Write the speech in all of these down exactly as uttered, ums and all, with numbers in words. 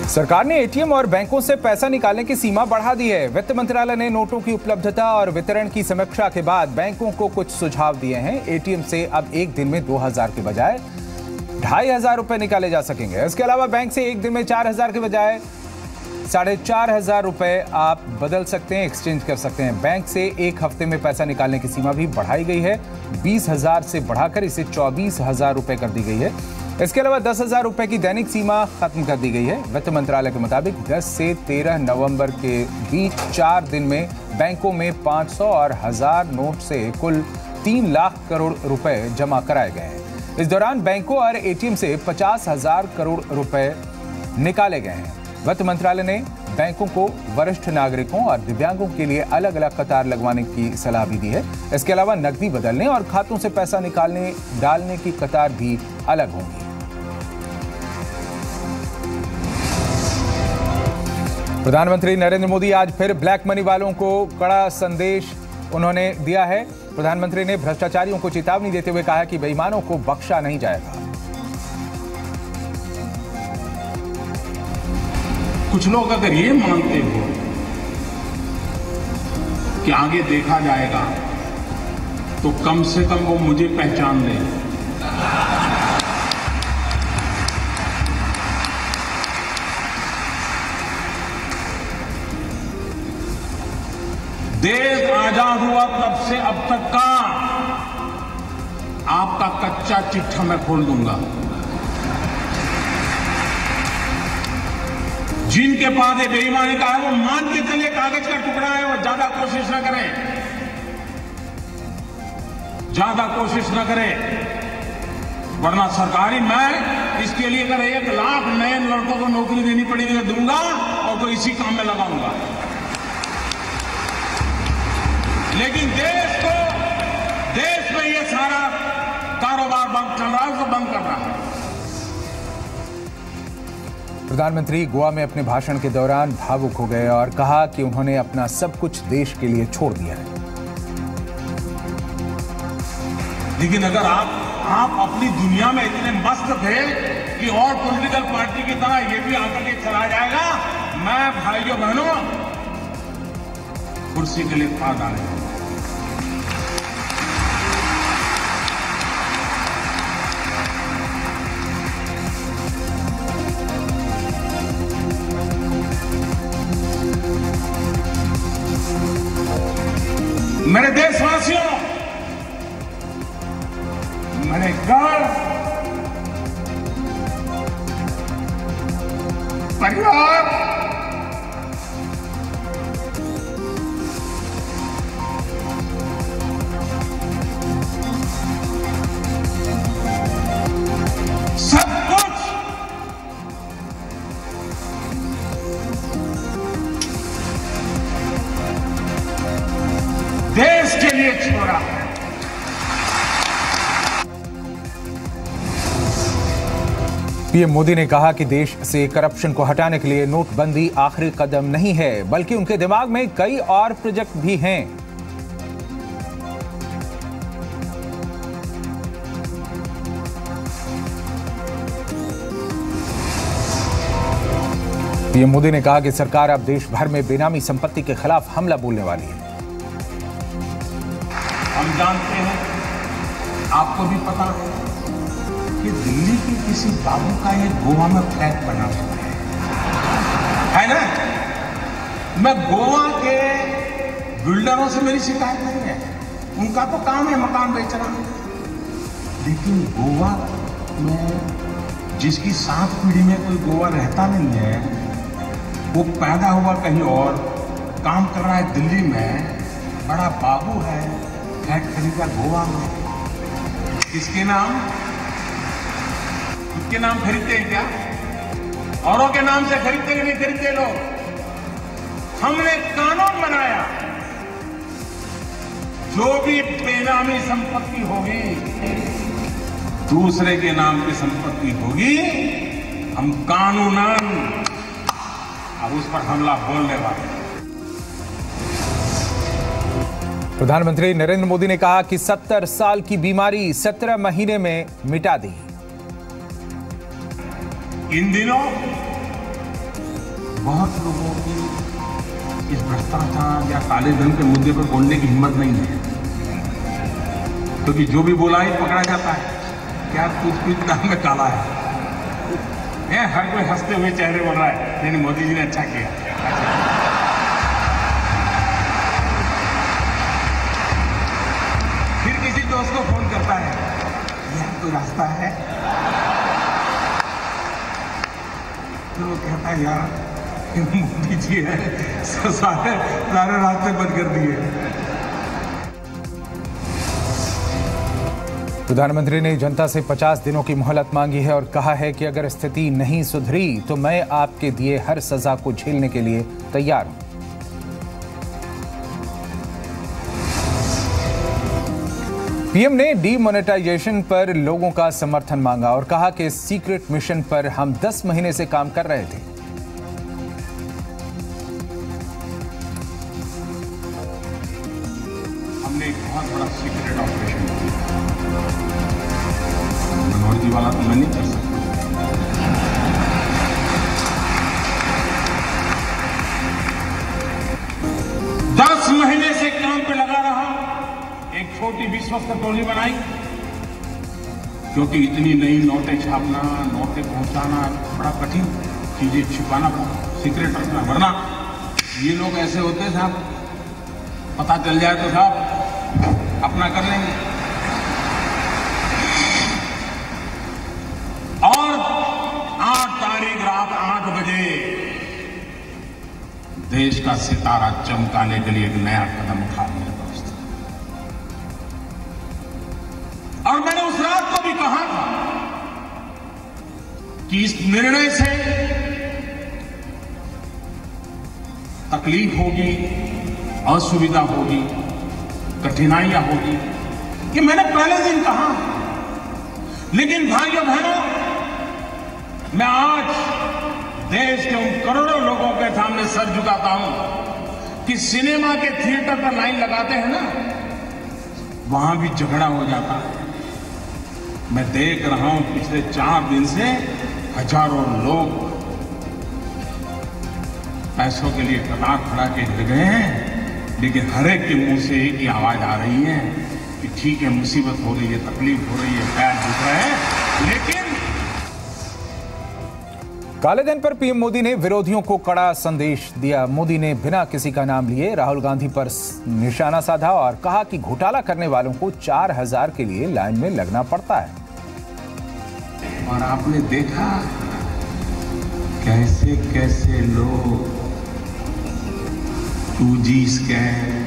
सरकार ने एटीएम और बैंकों से पैसा निकालने की सीमा बढ़ा दी है। वित्त मंत्रालय ने नोटों की उपलब्धता और वितरण की समीक्षा के बाद बैंकों को कुछ सुझाव दिए हैं। एटीएम से अब एक दिन में दो हजार के बजाय ढाई हजार रुपए निकाले जा सकेंगे। इसके अलावा बैंक से एक दिन में चार हजार के बजाय साढ़े चार हजार रुपए आप बदल सकते हैं, एक्सचेंज कर सकते हैं। बैंक से एक हफ्ते में पैसा निकालने की सीमा भी बढ़ाई गई है। बीस हजार से बढ़ाकर इसे चौबीस हजार रुपए कर दी गई है। इसके अलावा दस हजार रुपए की दैनिक सीमा खत्म कर दी गई है। वित्त मंत्रालय के मुताबिक दस से तेरह नवंबर के बीच चार दिन में बैंकों में पाँच सौ और हजार नोट से कुल तीन लाख करोड़ रुपए जमा कराए गए हैं। इस दौरान बैंकों और एटीएम से पचास हजार करोड़ रुपए निकाले गए हैं। वित्त मंत्रालय ने बैंकों को वरिष्ठ नागरिकों और दिव्यांगों के लिए अलग अलग कतार लगवाने की सलाह भी दी है। इसके अलावा नकदी बदलने और खातों से पैसा निकालने डालने की कतार भी अलग होंगी। प्रधानमंत्री नरेंद्र मोदी आज फिर ब्लैक मनी वालों को कड़ा संदेश उन्होंने दिया है। प्रधानमंत्री ने भ्रष्टाचारियों को चेतावनी देते हुए कहा कि बेईमानों को बख्शा नहीं जाएगा। कुछ लोग अगर ये मानते हो कि आगे देखा जाएगा तो कम से कम वो मुझे पहचान ले। देश आजाद हुआ तब से अब तक का आपका कच्चा चिट्ठा मैं खोल दूंगा। जिनके पास बेईमानी का है वो मान के चले कागज का टुकड़ा है, वो ज्यादा कोशिश न करें, ज्यादा कोशिश न करें, वरना सरकारी मैं इसके लिए अगर एक लाख नए लड़कों को नौकरी देनी पड़ी तो दूंगा और कोई इसी काम में लगाऊंगा। लेकिन देश को देश में ये सारा कारोबार बंद चल रहा है, उसको बंद कर रहा है। प्रधानमंत्री गोवा में अपने भाषण के दौरान भावुक हो गए और कहा कि उन्होंने अपना सब कुछ देश के लिए छोड़ दिया है। लेकिन अगर आप आप अपनी दुनिया में इतने मस्त थे कि और पॉलिटिकल पार्टी की तरह ये भी आकर के चला जाएगा, मैं भाइयों बहनों कुर्सी के लिए खा डालेंगे। मेरे देशवासियों, मेरे घर परिवार, सब कुछ देश के लिए छोड़ा है। पीएम मोदी ने कहा कि देश से करप्शन को हटाने के लिए नोटबंदी आखिरी कदम नहीं है, बल्कि उनके दिमाग में कई और प्रोजेक्ट भी हैं। पीएम मोदी ने कहा कि सरकार अब देश भर में बेनामी संपत्ति के खिलाफ हमला बोलने वाली है। हम जानते हैं, आपको भी पता है कि दिल्ली के किसी बाबू का ये गोवा में फ्लैट बना हुआ है, है ना? मैं गोवा के बिल्डरों से मेरी शिकायत नहीं है, उनका तो काम है मकान बेचना। लेकिन गोवा में जिसकी सात पीढ़ी में कोई गोवा रहता नहीं है, वो पैदा हुआ कहीं और, काम कर रहा है दिल्ली में, बड़ा बाबू है, फ्लैट खरीदा गोवा में। किसके नाम? खुद के नाम खरीदते हैं क्या? औरों के नाम से खरीदते कि नहीं खरीदते लोग? हमने कानून बनाया, जो भी बेनामी संपत्ति होगी, दूसरे के नाम की संपत्ति होगी, हम कानूनन अब उस पर हमला बोलने वाले हैं। प्रधानमंत्री नरेंद्र मोदी ने कहा कि सत्तर साल की बीमारी सत्रह महीने में मिटा दी। इन दिनों बहुत लोगों की इस भ्रष्टाचार या काले धन के मुद्दे पर बोलने की हिम्मत नहीं है, क्योंकि जो भी बोला ही पकड़ा जाता है। क्या कुछ कुछ दाम में काला है। ये हर कोई हंसते हुए चेहरे बोल रहा है, नहीं नहीं मोदी जी ने अच्छा किया। फिर किसी दोस्त को फोन करता है, यार कोई रास्ता है? तो वो कहता है, यार मोदी जी है, सारे सारे रास्ते बंद कर दिए। प्रधानमंत्री ने जनता से पचास दिनों की मोहलत मांगी है और कहा है कि अगर स्थिति नहीं सुधरी तो मैं आपके दिए हर सजा को झेलने के लिए तैयार हूं। पीएम ने डीमोनेटाइजेशन पर लोगों का समर्थन मांगा और कहा कि इस सीक्रेट मिशन पर हम दस महीने से काम कर रहे थे। हमने एक बहुत बड़ा सीक्रेट ऑपरेशन किया। मनोहर जी वाला तो मैं नहीं कर सकता। दस महीने से काम पे लगा रहा, एक छोटी विश्वस्त टोली बनाई, क्योंकि इतनी नई नोटें छापना, नोटें पहुंचाना बड़ा कठिन, चीजें छिपाना, सीक्रेट रखना, वरना ये लोग ऐसे होते हैं साहब, पता चल जाए तो साहब अपना कर लेंगे। और आठ तारीख रात आठ बजे देश का सितारा चमकाने के लिए एक नया कदम उठा लिया दोस्त। और मैंने उस रात को भी कहा था कि इस निर्णय से तकलीफ होगी, असुविधा होगी, कठिनाइयां होगी, ये मैंने पहले दिन कहा। लेकिन भाइयों बहनों, मैं आज देश के उन करोड़ों लोगों के सामने सर झुकाता हूं कि सिनेमा के थिएटर पर लाइन लगाते हैं ना, वहां भी झगड़ा हो जाता है। मैं देख रहा हूं पिछले चार दिन से हजारों लोग पैसों के लिए कतार खड़ा के गिर गए हैं, लेकिन हर एक के मुंह से एक ही आवाज आ रही है कि ठीक है, मुसीबत हो रही है, तकलीफ हो रही है, पैर दुख रहे हैं, लेकिन काले धन पर पीएम मोदी ने विरोधियों को कड़ा संदेश दिया। मोदी ने बिना किसी का नाम लिए राहुल गांधी पर निशाना साधा और कहा कि घोटाला करने वालों को चार हजार के लिए लाइन में लगना पड़ता है। और आपने देखा कैसे कैसे लोग टू जी स्कैम,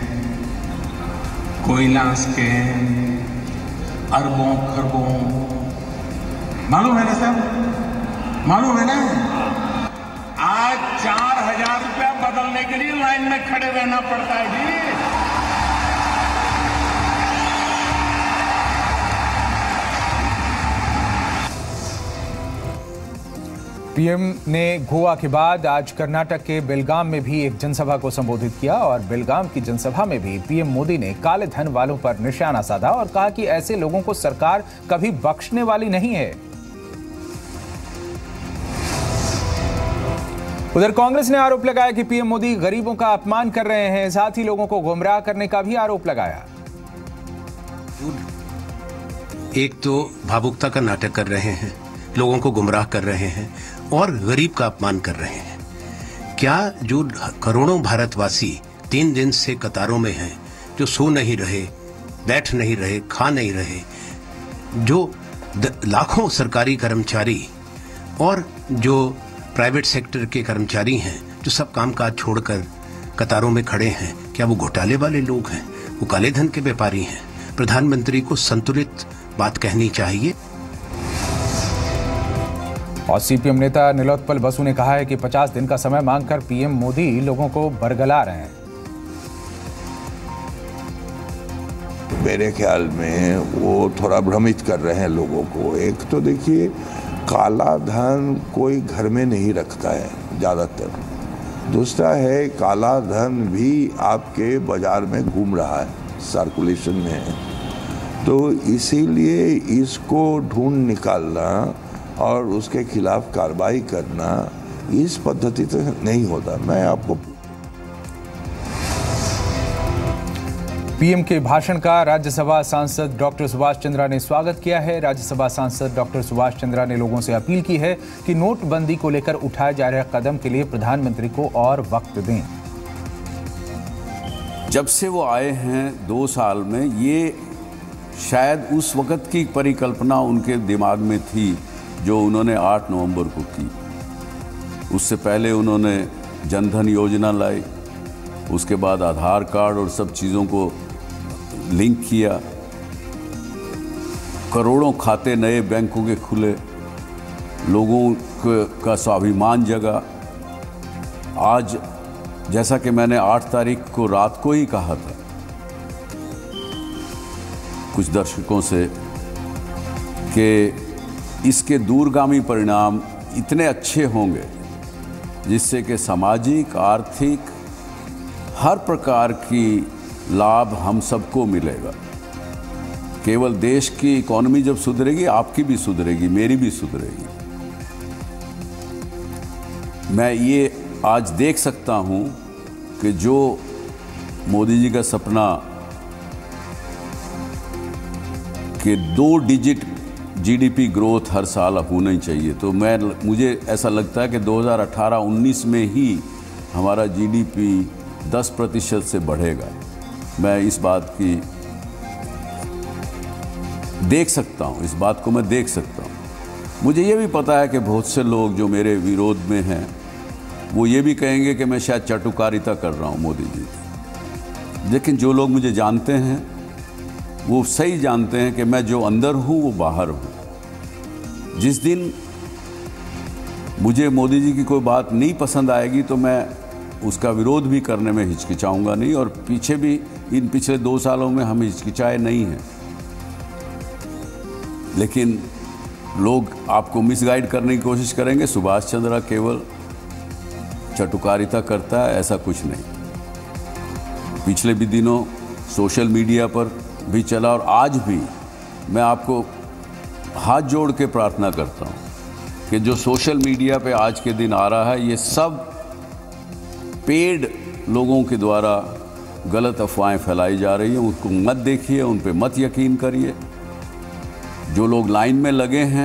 कोयला स्कैम, अरबों खरबों, मालूम है ना साहब, मालूम है ना? आज चार हजार रुपया बदलने के लिए लाइन में खड़े रहना पड़ता है जी। पीएम ने गोवा के बाद आज कर्नाटक के बेलगाम में भी एक जनसभा को संबोधित किया और बेलगाम की जनसभा में भी पीएम मोदी ने काले धन वालों पर निशाना साधा और कहा कि ऐसे लोगों को सरकार कभी बख्शने वाली नहीं है। उधर कांग्रेस ने आरोप लगाया कि पीएम मोदी गरीबों का अपमान कर रहे हैं, साथ ही लोगों को गुमराह करने का भी आरोप लगाया। एक तो भावुकता का नाटक कर रहे हैं, लोगों को गुमराह कर रहे हैं और गरीब का अपमान कर रहे हैं। क्या जो करोड़ों भारतवासी तीन दिन से कतारों में हैं, जो सो नहीं रहे, बैठ नहीं रहे, खा नहीं रहे, जो लाखों सरकारी कर्मचारी और जो प्राइवेट सेक्टर के कर्मचारी हैं, जो सब कामकाज छोड़कर कतारों में खड़े हैं, क्या वो घोटाले वाले लोग हैं? वो काले धन के व्यापारी हैं? प्रधानमंत्री को संतुलित बात कहनी चाहिए। और सीपीएम नेता नीलोत्पल बसु ने कहा है कि पचास दिन का समय मांगकर पीएम मोदी लोगों को बरगला रहे हैं। मेरे ख्याल में वो थोड़ा भ्रमित कर रहे हैं लोगों को। एक तो देखिए, काला धन कोई घर में नहीं रखता है ज़्यादातर। दूसरा है, काला धन भी आपके बाजार में घूम रहा है, सर्कुलेशन में है। तो इसीलिए इसको ढूंढ निकालना और उसके खिलाफ कार्रवाई करना इस पद्धति से नहीं होता। मैं आपको पीएम के भाषण का राज्यसभा सांसद डॉक्टर सुभाष चंद्रा ने स्वागत किया है। राज्यसभा सांसद डॉक्टर सुभाष चंद्रा ने लोगों से अपील की है कि नोटबंदी को लेकर उठाए जा रहे कदम के लिए प्रधानमंत्री को और वक्त दें। जब से वो आए हैं दो साल में, ये शायद उस वक्त की परिकल्पना उनके दिमाग में थी जो उन्होंने आठ नवंबर को की। उससे पहले उन्होंने जनधन योजना लाई, उसके बाद आधार कार्ड और सब चीज़ों को लिंक किया, करोड़ों खाते नए बैंकों के खुले, लोगों का स्वाभिमान जगा। आज जैसा कि मैंने आठ तारीख को रात को ही कहा था कुछ दर्शकों से कि इसके दूरगामी परिणाम इतने अच्छे होंगे जिससे कि सामाजिक, आर्थिक, हर प्रकार की लाभ हम सबको मिलेगा। केवल देश की इकोनॉमी जब सुधरेगी, आपकी भी सुधरेगी, मेरी भी सुधरेगी। मैं ये आज देख सकता हूँ कि जो मोदी जी का सपना कि दो डिजिट जीडीपी ग्रोथ हर साल होना चाहिए, तो मैं मुझे ऐसा लगता है कि दो हज़ार अठारह उन्नीस में ही हमारा जीडीपी दस प्रतिशत से बढ़ेगा। मैं इस बात की देख सकता हूँ, इस बात को मैं देख सकता हूँ। मुझे ये भी पता है कि बहुत से लोग जो मेरे विरोध में हैं वो ये भी कहेंगे कि मैं शायद चाटुकारिता कर रहा हूँ मोदी जी, लेकिन जो लोग मुझे जानते हैं वो सही जानते हैं कि मैं जो अंदर हूँ वो बाहर हूँ। जिस दिन मुझे मोदी जी की कोई बात नहीं पसंद आएगी तो मैं उसका विरोध भी करने में हिचकिचाऊंगा नहीं, और पीछे भी इन पिछले दो सालों में हम हिचकिचाए नहीं हैं। लेकिन लोग आपको मिसगाइड करने की कोशिश करेंगे, सुभाष चंद्रा केवल चटुकारिता करता है, ऐसा कुछ नहीं। पिछले भी दिनों सोशल मीडिया पर भी चला और आज भी मैं आपको हाथ जोड़ के प्रार्थना करता हूँ कि जो सोशल मीडिया पे आज के दिन आ रहा है ये सब पेड लोगों के द्वारा गलत अफवाहें फैलाई जा रही हैं। उसको मत देखिए, उन पे मत यकीन करिए। जो लोग लाइन में लगे हैं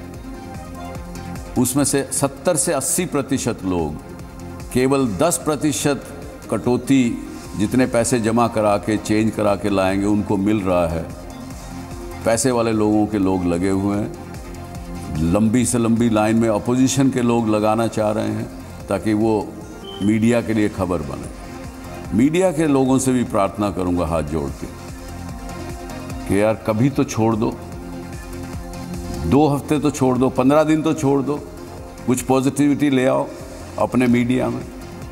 उसमें से सत्तर से अस्सी प्रतिशत लोग केवल दस प्रतिशत कटौती जितने पैसे जमा करा के चेंज करा के लाएंगे उनको मिल रहा है। पैसे वाले लोगों के लोग लगे हुए हैं। लंबी से लंबी लाइन में अपोजिशन के लोग लगाना चाह रहे हैं ताकि वो मीडिया के लिए खबर बने। मीडिया के लोगों से भी प्रार्थना करूंगा हाथ जोड़ के कि यार कभी तो छोड़ दो, दो हफ्ते तो छोड़ दो, पंद्रह दिन तो छोड़ दो, कुछ पॉजिटिविटी ले आओ अपने मीडिया में।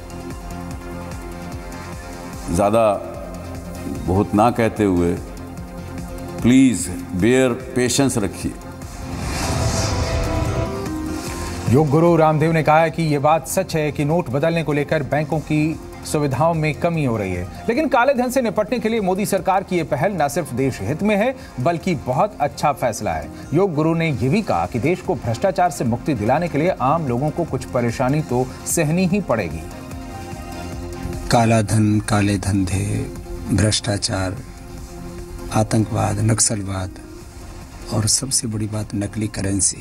ज़्यादा बहुत ना कहते हुए प्लीज़ बेयर पेशेंस रखिए। योग गुरु रामदेव ने कहा है कि ये बात सच है कि नोट बदलने को लेकर बैंकों की सुविधाओं में कमी हो रही है, लेकिन काले धन से निपटने के लिए मोदी सरकार की ये पहल न सिर्फ देश हित में है बल्कि बहुत अच्छा फैसला है। योग गुरु ने यह भी कहा कि देश को भ्रष्टाचार से मुक्ति दिलाने के लिए आम लोगों को कुछ परेशानी तो सहनी ही पड़ेगी। काला धन, काले धंधे, भ्रष्टाचार, आतंकवाद, नक्सलवाद और सबसे बड़ी बात नकली करेंसी,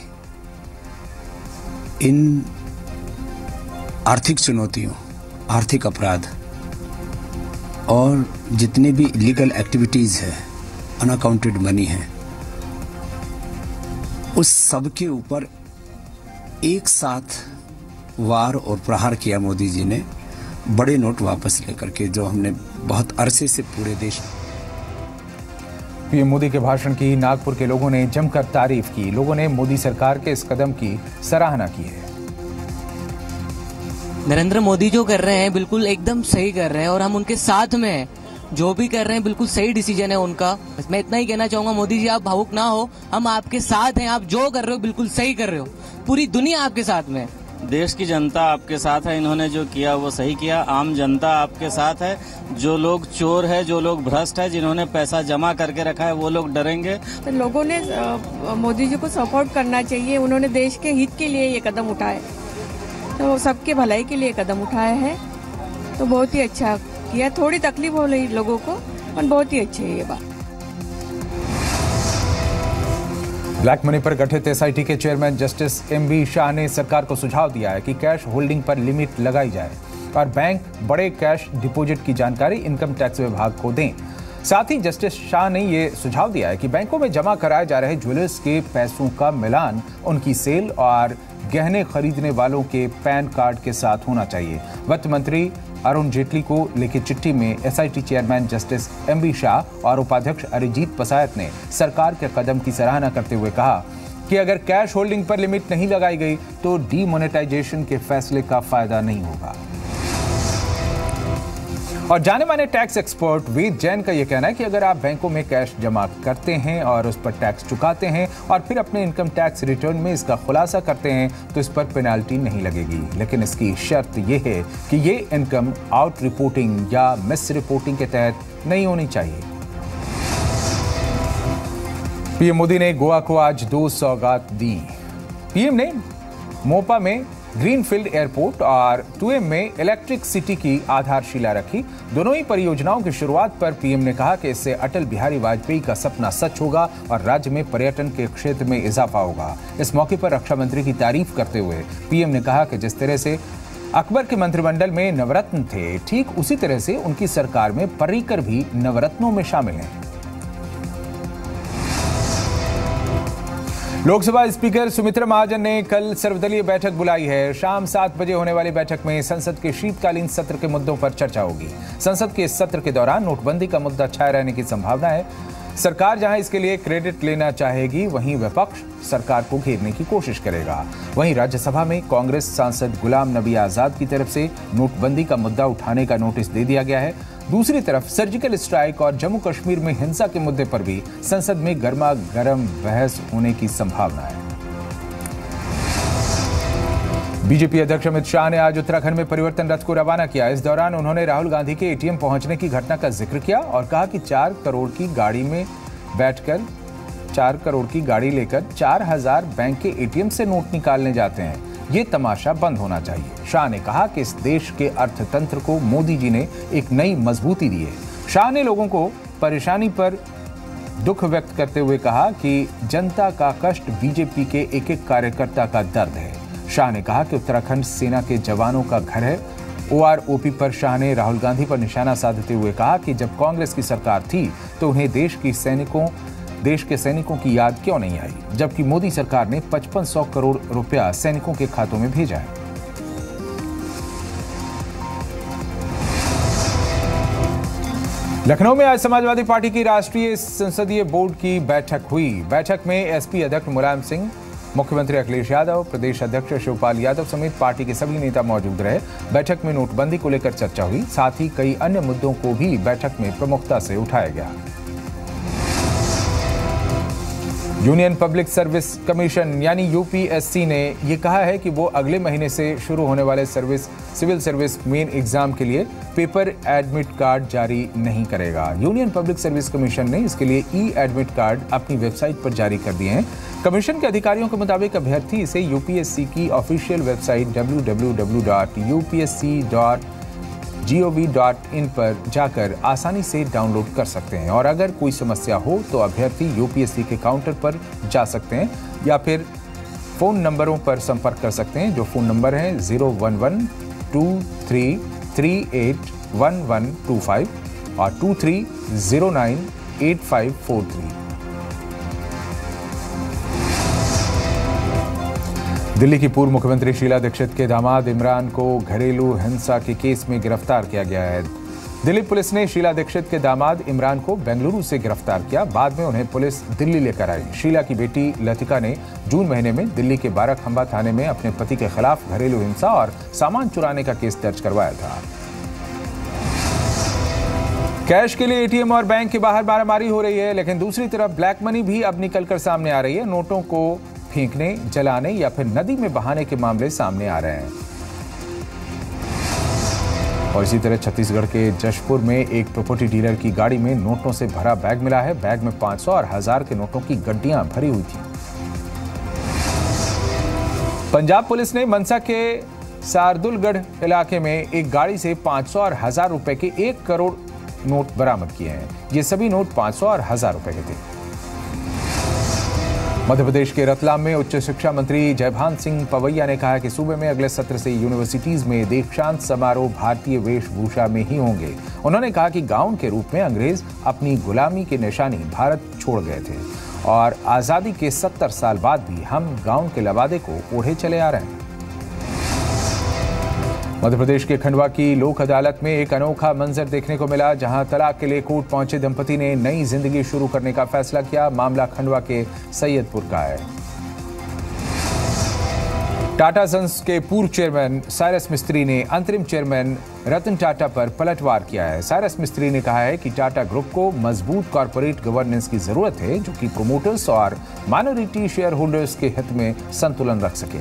इन आर्थिक चुनौतियों, आर्थिक अपराध और जितने भी इलीगल एक्टिविटीज है, अनअकाउंटेड मनी है, उस सब के ऊपर एक साथ वार और प्रहार किया मोदी जी ने, बड़े नोट वापस लेकर के, जो हमने बहुत अरसे से पूरे देश। पीएम मोदी के भाषण की नागपुर के लोगों ने जमकर तारीफ की। लोगों ने मोदी सरकार के इस कदम की सराहना की है। नरेंद्र मोदी जो कर रहे हैं बिल्कुल एकदम सही कर रहे हैं और हम उनके साथ में हैं। जो भी कर रहे हैं बिल्कुल सही डिसीजन है उनका। मैं इतना ही कहना चाहूंगा, मोदी जी आप भावुक ना हो, हम आपके साथ हैं। आप जो कर रहे हो बिल्कुल सही कर रहे हो, पूरी दुनिया आपके साथ में है। देश की जनता आपके साथ है, इन्होंने जो किया वो सही किया। आम जनता आपके साथ है। जो लोग चोर है, जो लोग भ्रष्ट है, जिन्होंने पैसा जमा करके रखा है वो लोग डरेंगे। तो लोगों ने मोदी जी को सपोर्ट करना चाहिए। उन्होंने देश के हित के लिए ये कदम उठाए। तो सबके भलाई के लिए कदम उठाया है, तो बहुत ही अच्छा किया। थोड़ी तकलीफ हो रही लोगों को, पर बहुत ही अच्छी है ये बात। ब्लैक मनी पर गठित एसआईटी के chairman justice M B Shah ने सरकार को सुझाव दिया है कि कैश होल्डिंग पर लिमिट लगाई जाए और बैंक बड़े कैश डिपॉजिट की जानकारी इनकम टैक्स विभाग को दें। साथ ही जस्टिस शाह ने यह सुझाव दिया है कि बैंकों में जमा कराए जा रहे ज्वेलर्स के पैसों का मिलान उनकी सेल और गहने खरीदने वालों के पैन कार्ड के साथ होना चाहिए। वित्त मंत्री अरुण जेटली को लिखी चिट्ठी में SIT chairman justice M B Shah और उपाध्यक्ष अरिजीत पसायत ने सरकार के कदम की सराहना करते हुए कहा कि अगर कैश होल्डिंग पर लिमिट नहीं लगाई गई तो डीमोनेटाइजेशन के फैसले का फायदा नहीं होगा। और जाने माने टैक्स एक्सपर्ट वेद जैन का यह कहना है कि अगर आप बैंकों में कैश जमा करते हैं और उस पर टैक्स चुकाते हैं और फिर अपने इनकम टैक्स रिटर्न में इसका खुलासा करते हैं तो इस पर पेनाल्टी नहीं लगेगी, लेकिन इसकी शर्त यह है कि ये इनकम आउट रिपोर्टिंग या मिस रिपोर्टिंग के तहत नहीं होनी चाहिए। पीएम मोदी ने गोवा को आज दो सौगात दी। पीएम ने मोपा में ग्रीनफील्ड एयरपोर्ट और टूएम में इलेक्ट्रिक सिटी की आधारशिला रखी। दोनों ही परियोजनाओं की शुरुआत पर पीएम ने कहा कि इससे अटल बिहारी वाजपेयी का सपना सच होगा और राज्य में पर्यटन के क्षेत्र में इजाफा होगा। इस मौके पर रक्षा मंत्री की तारीफ करते हुए पीएम ने कहा कि जिस तरह से अकबर के मंत्रिमंडल में नवरत्न थे, ठीक उसी तरह से उनकी सरकार में पर्रिकर भी नवरत्नों में शामिल हैं। लोकसभा स्पीकर सुमित्रा महाजन ने कल सर्वदलीय बैठक बुलाई है। शाम सात बजे होने वाली बैठक में संसद के शीतकालीन सत्र के मुद्दों पर चर्चा होगी। संसद के इस सत्र के दौरान नोटबंदी का मुद्दा छाए रहने की संभावना है। सरकार जहां इसके लिए क्रेडिट लेना चाहेगी, वहीं विपक्ष सरकार को घेरने की कोशिश करेगा। वहीं राज्यसभा में कांग्रेस सांसद गुलाम नबी आजाद की तरफ से नोटबंदी का मुद्दा उठाने का नोटिस दे दिया गया है। दूसरी तरफ सर्जिकल स्ट्राइक और जम्मू कश्मीर में हिंसा के मुद्दे पर भी संसद में गर्मा गर्म बहस होने की संभावना है। बीजेपी अध्यक्ष अमित शाह ने आज उत्तराखंड में परिवर्तन रथ को रवाना किया। इस दौरान उन्होंने राहुल गांधी के एटीएम पहुंचने की घटना का जिक्र किया और कहा कि चार करोड़ की गाड़ी में बैठकर चार करोड़ की गाड़ी लेकर चार हजार बैंक के एटीएम से नोट निकालने जाते हैं। ये तमाशा बंद होना चाहिए। शाह ने कहा कि इस देश के अर्थतंत्र को मोदी जी ने एक नई मजबूती दी है। शाह ने लोगों को परेशानी पर दुख व्यक्त करते हुए कहा कि जनता का कष्ट बीजेपी के एक एक कार्यकर्ता का दर्द है। शाह ने कहा कि उत्तराखंड सेना के जवानों का घर है। ओआरओपी पर शाह ने राहुल गांधी पर निशाना साधते हुए कहा कि जब कांग्रेस की सरकार थी तो उन्हें देश की सैनिकों देश के सैनिकों की याद क्यों नहीं आई, जबकि मोदी सरकार ने पचपन सौ करोड़ रुपया सैनिकों के खातों में भेजा है। लखनऊ में आज समाजवादी पार्टी की राष्ट्रीय संसदीय बोर्ड की बैठक हुई। बैठक में एसपी अध्यक्ष मुलायम सिंह, मुख्यमंत्री अखिलेश यादव, प्रदेश अध्यक्ष शिवपाल यादव समेत पार्टी के सभी नेता मौजूद रहे। बैठक में नोटबंदी को लेकर चर्चा हुई। साथ ही कई अन्य मुद्दों को भी बैठक में प्रमुखता से उठाया गया। यूनियन पब्लिक सर्विस कमीशन यानी यूपीएससी ने यह कहा है कि वो अगले महीने से शुरू होने वाले service civil service main exam के लिए पेपर एडमिट कार्ड जारी नहीं करेगा। यूनियन पब्लिक सर्विस कमीशन ने इसके लिए ई एडमिट कार्ड अपनी वेबसाइट पर जारी कर दिए हैं। कमीशन के अधिकारियों के मुताबिक अभ्यर्थी इसे यूपीएससी की official website W W W dot U P S C dot G O V dot in पर जाकर आसानी से डाउनलोड कर सकते हैं और अगर कोई समस्या हो तो अभ्यर्थी यूपीएससी के काउंटर पर जा सकते हैं या फिर फ़ोन नंबरों पर संपर्क कर सकते हैं, जो फ़ोन नंबर हैं zero one one two three three eight one one two five और two three zero nine eight five four three. Delhi की पूर्व मुख्यमंत्री शीला दीक्षित के दामाद इमरान को घरेलू हिंसा के केस में गिरफ्तार किया गया है। दिल्ली पुलिस ने शीला दीक्षित के दामाद इमरान को बेंगलुरु से गिरफ्तार किया। बाद में उन्हें पुलिस दिल्ली लेकर आई। शीला की बेटी लतिका ने जून महीने में दिल्ली के बाराखंबा थाने में अपने पति के खिलाफ घरेलू हिंसा और सामान चुराने का केस दर्ज करवाया था। कैश के लिए एटीएम और बैंक के बाहर मारामारी हो रही है, लेकिन दूसरी तरफ ब्लैक मनी भी अब निकलकर सामने आ रही है। नोटों को फेंकने, जलाने या फिर नदी में बहाने के मामले सामने आ रहे हैं। और इसी तरह छत्तीसगढ़ के जशपुर में एक प्रॉपर्टी डीलर की गाड़ी में नोटों से भरा बैग मिला है। बैग में पाँच सौ और हजार के नोटों की गड्डियां भरी हुई थी। पंजाब पुलिस ने मनसा के सारदुलगढ़ इलाके में एक गाड़ी से पाँच सौ और हजार रुपए के एक करोड़ नोट बरामद किए हैं। ये सभी नोट पाँच सौ और हजार रुपए के थे। मध्य प्रदेश के रतलाम में उच्च शिक्षा मंत्री जयभान सिंह पवैया ने कहा कि सूबे में अगले सत्र से यूनिवर्सिटीज में दीक्षांत समारोह भारतीय वेशभूषा में ही होंगे। उन्होंने कहा कि गाउन के रूप में अंग्रेज अपनी गुलामी की निशानी भारत छोड़ गए थे और आजादी के सत्तर साल बाद भी हम गाउन के लबादे को ओढ़े चले आ रहे हैं। मध्य प्रदेश के खंडवा की लोक अदालत में एक अनोखा मंजर देखने को मिला, जहां तलाक के लिए कोर्ट पहुंचे दंपति ने नई जिंदगी शुरू करने का फैसला किया। मामला खंडवा के सैयदपुर का है। टाटा सन्स के पूर्व चेयरमैन साइरस मिस्त्री ने अंतरिम चेयरमैन रतन टाटा पर पलटवार किया है। साइरस मिस्त्री ने कहा है कि टाटा ग्रुप को मजबूत कॉर्पोरेट गवर्नेंस की जरूरत है, जो कि प्रोमोटर्स और माइनॉरिटी शेयर होल्डर्स के हित में संतुलन रख सके।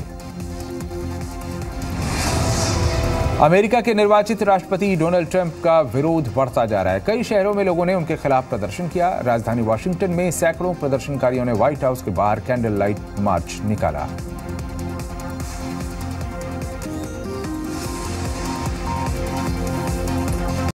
अमेरिका के निर्वाचित राष्ट्रपति डोनाल्ड ट्रंप का विरोध बढ़ता जा रहा है। कई शहरों में लोगों ने उनके खिलाफ प्रदर्शन किया। राजधानी वाशिंगटन में सैकड़ों प्रदर्शनकारियों ने व्हाइट हाउस के बाहर कैंडल लाइट मार्च निकाला।